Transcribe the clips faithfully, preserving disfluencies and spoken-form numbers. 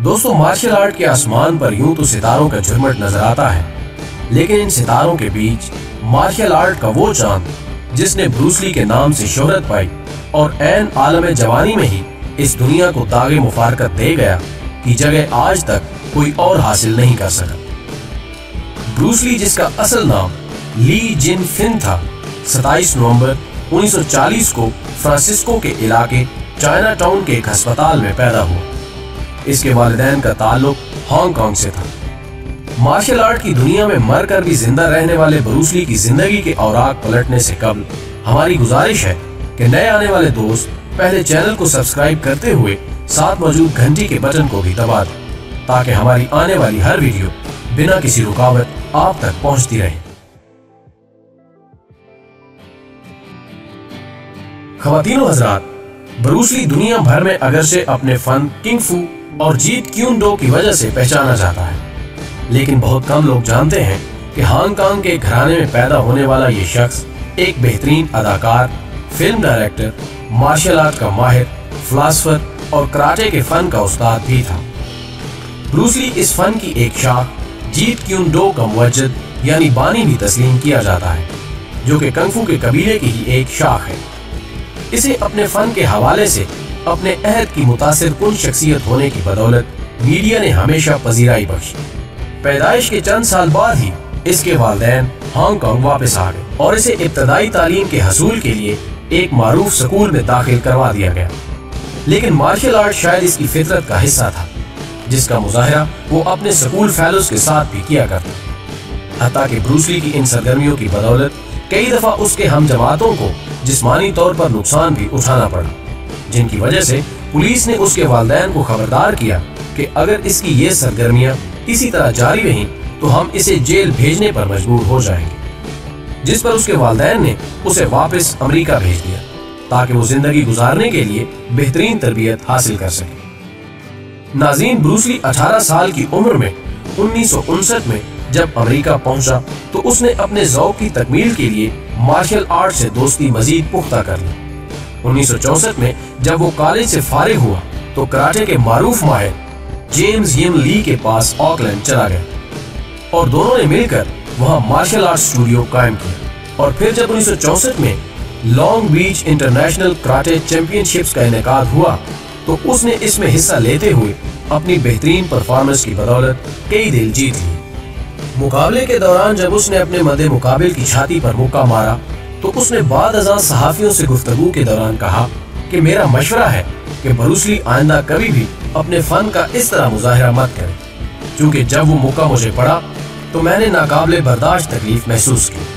दोस्तों, martial art के आसमान पर यूं तो सितारों का झुरमुट नजर आता है, लेकिन इन सितारों के बीच मार्शल आर्ट का वो चांद जिसने ब्रूस ली के नाम से शोहरत पाई और ऐन आलम जवानी में ही इस दुनिया को दागे मुफारकत दे गया की जगह आज तक कोई और हासिल नहीं कर सका। ब्रूस ली, जिसका असल नाम ली जिन फिन था, सत्ताईस नवंबर उन्नीस सौ चालीस को फ्रांसिस्को के इलाके चाइनाटाउन के एक अस्पताल में पैदा हुआ। इसके वालिदैन का ताल्लुक हांगकांग से था। मार्शल आर्ट की दुनिया में मरकर भी जिंदा रहने वाले ब्रूस ली की जिंदगी के औराक पलटने से कबल हमारी गुजारिश है कि नए आने वाले दोस्त पहले चैनल को सब्सक्राइब करते हुए साथ मौजूद घंटी के बटन को भी दबा दें, ताकि हमारी आने वाली हर वीडियो बिना किसी रुकावट आप तक पहुंचती रहे। ख़वातीनो हज़रात, ब्रूस ली दुनिया भर में अगरचे अपने फन किंग फू और जीत क्यून डो की वजह से पहचाना जाता है, लेकिन बहुत कम लोग जानते हैं कि हांगकांग के घराने में पैदा होने वाला ये शख्स एक बेहतरीन अदाकार, फिल्म डायरेक्टर, मार्शल आर्ट का माहिर, फिलासफर और कराटे के फन का उस्ताद भी था। ब्रूस ली इस फन की एक शाख जीत क्यून डो का मुवज्जिद यानी बानी भी तस्लीम किया जाता है, जो कि कंग फू के कबीले की ही एक शाख है। इसे अपने फन के हवाले से अपने अहद की मुतासिर कुन शख्सियत होने की बदौलत मीडिया ने हमेशा पजीराई बख्शी। पैदाइश के चंद साल बाद ही इसके वालिदैन हांगकांग वापस आ गए और इसे इब्तदाई तालीम के हसूल के लिए एक मारूफ स्कूल में दाखिल करवा दिया गया। लेकिन मार्शल आर्ट शायद इसकी फितरत का हिस्सा था, जिसका मुजाहरा वो अपने स्कूल फेलोज के साथ भी किया करता। हत्ता कि ब्रूस ली की इन सरगर्मियों की बदौलत कई दफा उसके हम जमातों को जिस्मानी तौर पर नुकसान भी उठाना पड़ा, जिनकी वजह से पुलिस ने उसके वालिदैन को खबरदार किया कि अगर इसकी ये सरगर्मियां इसी तरह जारी रहीं तो हम इसे जेल भेजने पर मजबूर हो जाएंगे। जिस पर उसके वालिदैन ने उसे वापस अमेरिका भेज दिया ताकि वो जिंदगी गुजारने के लिए बेहतरीन तरबियत हासिल कर सके। नाज़रीन, ब्रूस ली अठारह साल की उम्र में उन्नीस सौ उनसठ में जब अमेरिका पहुंचा तो उसने अपने ज़ौक़ की तकमील के लिए मार्शल आर्ट से दोस्ती मजीद पुख्ता कर ली। उन्नीस सौ चौसठ में जब वो कॉलेज से फारिग हुआ तो कराटे के मारूफ माहिर जेम्स यिन ली के पास ऑकलैंड चला गया और दोनों ने मिलकर वहां मार्शल आर्ट स्टूडियो कायम किया। और फिर जब उन्नीस सौ चौसठ में Long Beach International karate championships का इनेकाद हुआ तो उसने इसमें हिस्सा लेते हुए अपनी बेहतरीन परफॉर्मेंस की बदौलत कई दिल जीत लिए। मुकाबले के दौरान जब उसने अपने मद्दे मुकाबिल की छाती पर मुक्का मारा तो उसने बाद अज़ां सहाफियों से गुफ्तगू के दौरान कहा कि मेरा मशवरा है कि ब्रूस ली आइंदा कभी भी अपने फन का इस तरह मुजाहिरा मत करे, क्योंकि जब वो मौका मुझे पड़ा तो मैंने नाकाबिले बर्दाश्त तकलीफ महसूस की।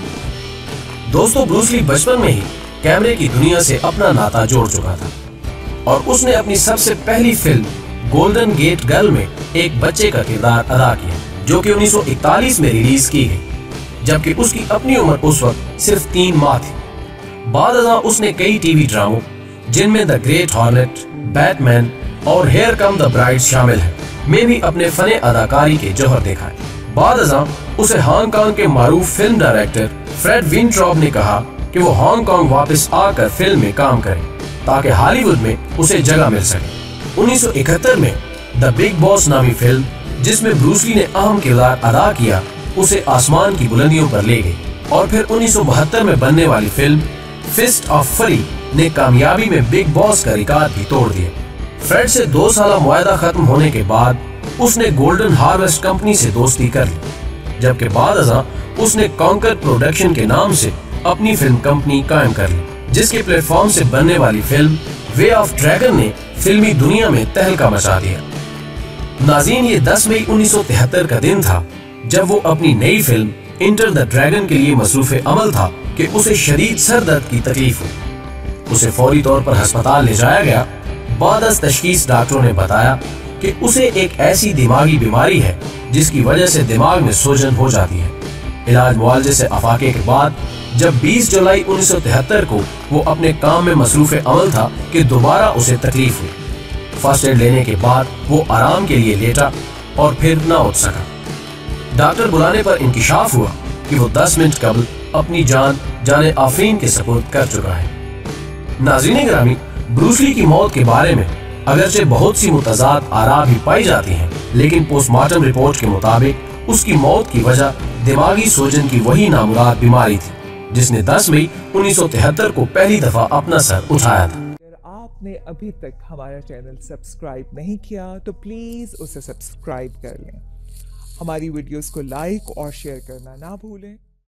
दोस्तों, ब्रूस ली बचपन में ही कैमरे की दुनिया से अपना नाता जोड़ चुका था और उसने अपनी सबसे पहली फिल्म गोल्डन गेट गर्ल में एक बच्चे का किरदार अदा किया, जो कि उन्नीस सौ इकतालीस में रिलीज की गई, जबकि उसकी अपनी उम्र उस वक्त सिर्फ तीन माह थी। बाद अज़ां उसने कई टीवी ड्रामों जिनमें द ग्रेट हॉर्नेट, बैटमैन और हेयर कम द ब्राइड शामिल है में भी अपने फने अदाकारी के जौहर दिखाए। बाद अज़ां उसे हांगकांग के मारूफ फिल्म डायरेक्टर फ्रेड विंट्रॉब ने कहा कि वो हांगकांग वापस आकर फिल्म में काम करे ताकि हॉलीवुड में उसे जगह मिल सके। उन्नीस सौ इकहत्तर में द बिग बॉस नामी फिल्म, जिसमें ब्रूस ली ने अहम किरदार अदा किया, उसे आसमान की बुलंदियों पर ले गई। और फिर उन्नीस सौ बहत्तर में बनने वाली फिल्म फिस्ट ऑफ फरी ने कामयाबी में बिग बॉस का रिकॉर्ड भी तोड़ दिया। फ्रेड से दो साल मुआहदा खत्म होने के बाद उसने गोल्डन हार्वेस्ट कंपनी से दोस्ती कर ली, जबकि बाद अज़ां उसने कॉन्कर प्रोडक्शन के नाम से अपनी फिल्म कंपनी कायम कर ली, जिसके प्लेटफॉर्म से बनने वाली फिल्म वे ऑफ ड्रैगन ने फिल्मी दुनिया में तहलका मचा दिया। नाज़रीन, ये दस मई उन्नीस सौ तिहत्तर का दिन था जब वो अपनी नई फिल्म इंटर द ड्रैगन के लिए मसरूफ अमल था कि उसे शदीद सर दर्द की तकलीफ हुई। उसे फौरी तौर पर अस्पताल ले जाया गया। बाद अज़ तशखीस डॉक्टरों ने बताया कि उसे एक ऐसी दिमागी बीमारी है जिसकी वजह से दिमाग में सूजन हो जाती है। इलाज मुआलजे से अफाके के बाद जब बीस जुलाई उन्नीस सौ तिहत्तर को वो अपने काम में मसरूफ अमल था कि दोबारा उसे तकलीफ हुई। फर्स्ट एड लेने के बाद वो आराम के लिए लेटा और फिर न उठ सका। डॉक्टर बुलाने पर इंकिशाफ हुआ कि वो दस मिनट कबल अपनी जान जाने आफरीन के सपुर्द कर चुका है। नाज़रीन गिरामी, ब्रूस ली की मौत के बारे में अगरचे बहुत सी मुतजाद आरा भी पाई जाती हैं, लेकिन पोस्टमार्टम रिपोर्ट के मुताबिक उसकी मौत की वजह दिमागी सोजन की वही नामुराद बीमारी थी जिसने दस मई उन्नीस सौ तिहत्तर को पहली दफा अपना सर उठाया था। अगर आपने अभी तक हमारा चैनल सब्सक्राइब नहीं किया तो प्लीज उसे सब्सक्राइब कर लें। हमारी वीडियोस को लाइक और शेयर करना ना भूलें।